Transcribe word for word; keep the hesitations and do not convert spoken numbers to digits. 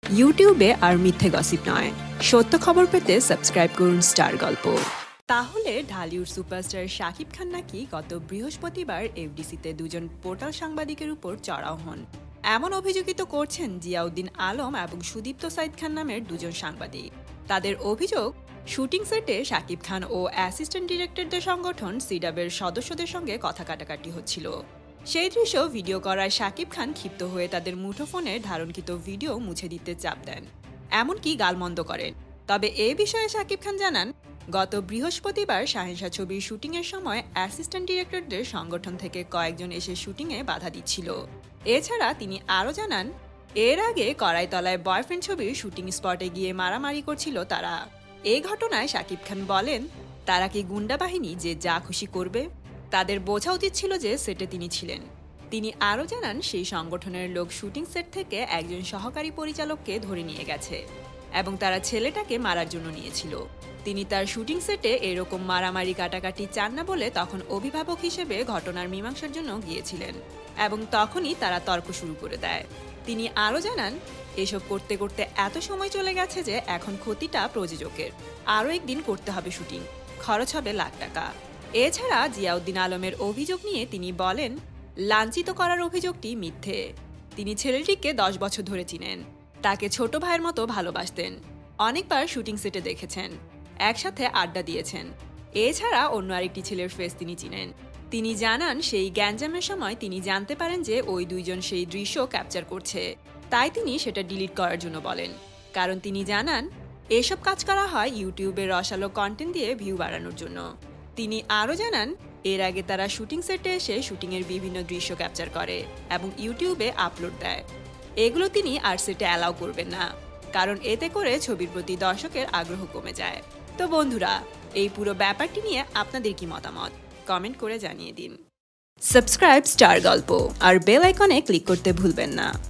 ইউটিউবে আর মিথ্যে গসিপ নয়, সত্য খবর পেতে সাবস্ক্রাইব করুন স্টার গল্প। তাহলে ঢালিউড সুপারস্টার শাকিব খান নাকি গত বৃহস্পতিবার এফডিসিতে দুজন পোর্টাল সাংবাদিকের উপর চড়াও হন। এমন অভিযোগিত করছেন জিয়াউদ্দিন আলম এবং সুদীপ্ত সাইদ খান নামের দুজন সাংবাদিক। তাদের অভিযোগ, শুটিং সেটে শাকিব খান ও অ্যাসিস্ট্যান্ট ডিরেক্টরদের সংগঠন সিডাবের সদস্যদের সঙ্গে কথা কাটাকাটি হচ্ছিল। সেই দৃশ্য ভিডিও করায় শাকিব খান ক্ষিপ্ত হয়ে তাদের মুঠোফোনের ধারণকৃত ভিডিও মুছে দিতে চাপ দেন, এমনকি গালমন্দ করেন। তবে এ বিষয়ে শাকিব খান জানান, গত বৃহস্পতিবার শাহেনশা ছবির শুটিংয়ের সময় অ্যাসিস্ট্যান্ট ডিরেক্টরদের সংগঠন থেকে কয়েকজন এসে শুটিংয়ে বাধা দিচ্ছিল। এছাড়া তিনি আরও জানান, এর আগে কড়াইতলায় বয়ফ্রেন্ড ছবির শুটিং স্পটে গিয়ে মারামারি করছিল তারা। এই ঘটনায় শাকিব খান বলেন, তারা কি গুন্ডা বাহিনী যে যা খুশি করবে? তাদের বোঝা উচিত ছিল যে সেটে তিনি ছিলেন। তিনি আরও জানান, সেই সংগঠনের লোক শুটিং সেট থেকে একজন সহকারী পরিচালককে ধরে নিয়ে গেছে এবং তারা ছেলেটাকে মারার জন্য নিয়েছিল। তিনি তার শুটিং সেটে এরকম মারামারি কাটাকাটি চান না বলে তখন অভিভাবক হিসেবে ঘটনার মীমাংসার জন্য গিয়েছিলেন এবং তখনই তারা তর্ক শুরু করে দেয়। তিনি আরও জানান, এসব করতে করতে এত সময় চলে গেছে যে এখন ক্ষতিটা প্রযোজকের। আরও একদিন করতে হবে শুটিং, খরচ হবে লাখ টাকা। এছাড়া জিয়াউদ্দিন আলমের অভিযোগ নিয়ে তিনি বলেন, লাঞ্ছিত করার অভিযোগটি মিথ্যে। তিনি ছেলেটিকে দশ বছর ধরে চিনেন, তাকে ছোট ভাইয়ের মতো ভালোবাসতেন, অনেকবার শুটিং সেটে দেখেছেন, একসাথে আড্ডা দিয়েছেন। এছাড়া অন্য আরেকটি ছেলের ফেস তিনি চিনেন। তিনি জানান, সেই গ্যাঞ্জামের সময় তিনি জানতে পারেন যে ওই দুইজন সেই দৃশ্য ক্যাপচার করছে, তাই তিনি সেটা ডিলিট করার জন্য বলেন। কারণ তিনি জানান, এসব কাজ করা হয় ইউটিউবে রসালো কন্টেন্ট দিয়ে ভিউ বাড়ানোর জন্য। তিনি আরও জানান, এর আগে তারা শুটিং সেটে এসে শুটিংয়ের বিভিন্ন দৃশ্য ক্যাপচার করে এবং ইউটিউবে আপলোড দেয়। এগুলো তিনি আর সেটে অ্যালাউ করবেন না, কারণ এতে করে ছবির প্রতি দর্শকের আগ্রহ কমে যায়। তো বন্ধুরা, এই পুরো ব্যাপারটি নিয়ে আপনাদের কি মতামত কমেন্ট করে জানিয়ে দিন। সাবস্ক্রাইব স্টার গল্প আর বেল আইকনে ক্লিক করতে ভুলবেন না।